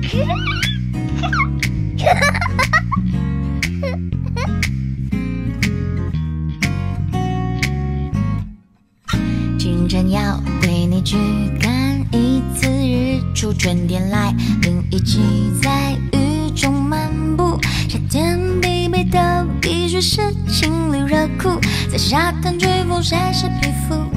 清晨要为你驱赶一次日出，春天来临，一起在雨中漫步。夏天必备的必须是情侣热裤，在沙滩吹风晒晒皮肤。